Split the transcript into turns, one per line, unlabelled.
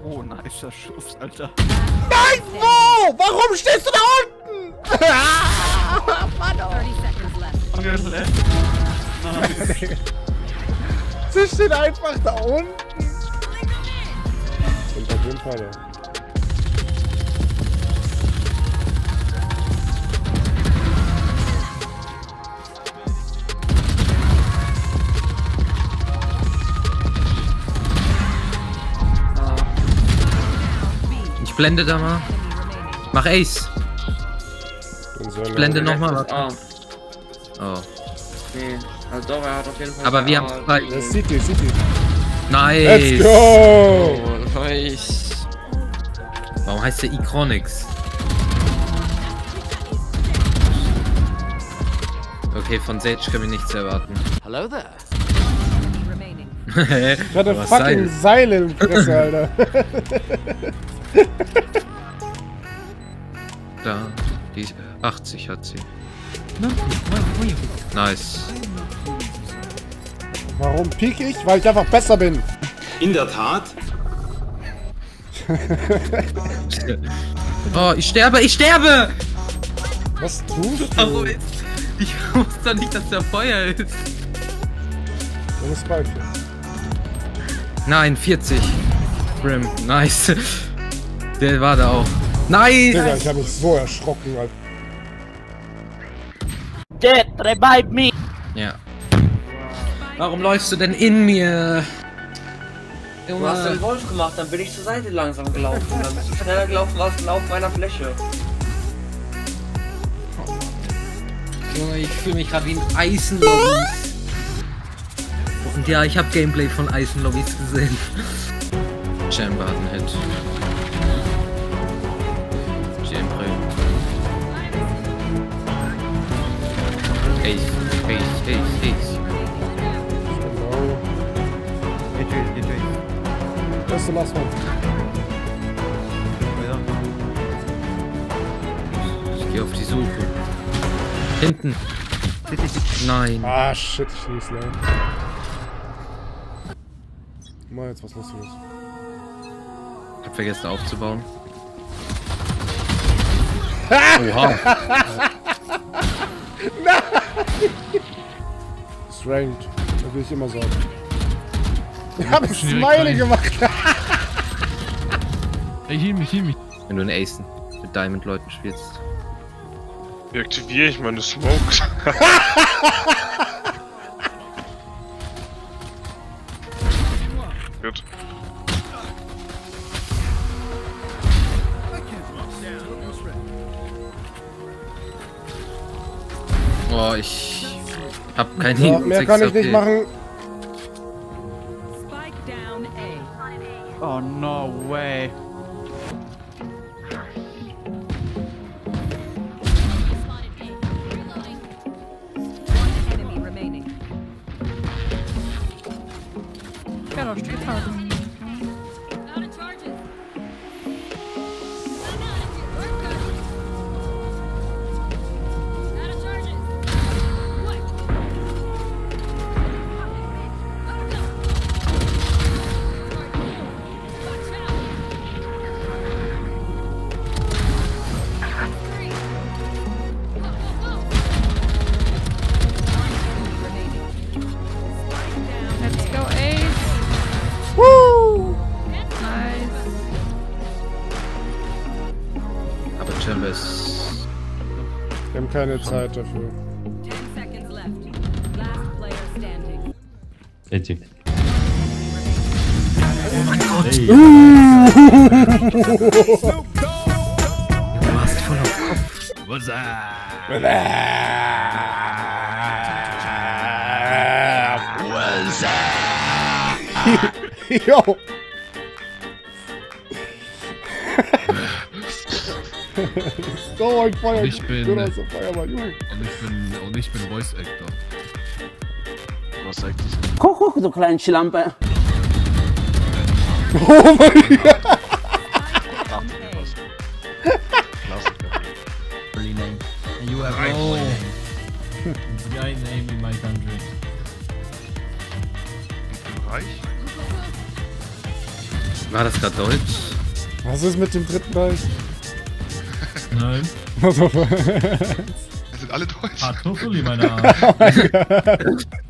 Oh, nicer Schuss, Alter.
Nein, wo? Warum stehst du da unten? Mann, oh.
Nice.
Sie steht einfach da unten.
Und auf jeden Fall, ja.
Ich blende da mal. Mach Ace. Ich blende nochmal. Oh.
Nee, also doch, er hat auf jeden Fall.
Aber wir haben zwei.
Das sieht die, sieht die.
Nice.
Let's go!
Oh, nice.
Warum heißt der Icronix? Okay, von Sage können wir nichts erwarten.
Hello there.
Ich hatte
Was
fucking Seile im Fresse, Alter.
Da, die ist 80 hat sie. Nice.
Warum piek ich? Weil ich einfach besser bin.
In der Tat.
Oh, ich sterbe, ich sterbe!
Was tust
Also,
du?
ich wusste doch nicht, dass der Feuer ist.
Das ist bald.
Nein, 40. Brim, nice. Der war da auch. Nice!
Digga, ich hab mich so erschrocken, Alter.
Jet, revive me.
Ja. Warum läufst du denn in mir?
Du hast den Wolf gemacht, dann bin ich zur Seite langsam gelaufen. Dann bist du schneller gelaufen als auf meiner Fläche.
Junge, ich fühle mich gerade wie ein Eisenlobbys. Und ja, ich habe Gameplay von Eisenlobbys gesehen. Chamber hat einen Hit. Chamber. Ace, Ace, Ace, Ace.
Das ist der Last One.
Ich gehe auf die Suche. Hinten. Nein.
Ah, shit, ich schieß lang. Mal jetzt was Lustiges.
Ich hab vergessen aufzubauen. Oha.
Strained. Das will ich immer sagen. Ich hab ein Smiley gemacht.
Ey, heal mich, heal mich.
Wenn du in Acen mit Diamond-Leuten spielst.
Wie aktiviere ich meine Smokes? Gut.
Oh, ich hab keinen
Ja, mehr kann ich nicht machen.
Oh, no way.
Let's go, Ace.
Woo!
Nice.
Aber Chamber ist...
Wir haben keine Zeit dafür.
10 seconds left. Last player standing.
Edgy.
Oh mein Gott!
Hey.
Du hast voll auf Kopf.
What's up?
Yo! So ein Feuer.
Ich bin-
Good as a Feuermann, Junge.
Und ich bin Voice Actor.
Was sagt das?
Guck, du kleine Schlampe.
Oh mein Gott!
Name. And you have no guy name in my country.
Reich?
War das gerade Deutsch?
Was ist mit dem dritten Bein?
Nein.
Also,
Das sind alle Deutsch.
Kartoffel in meiner Art.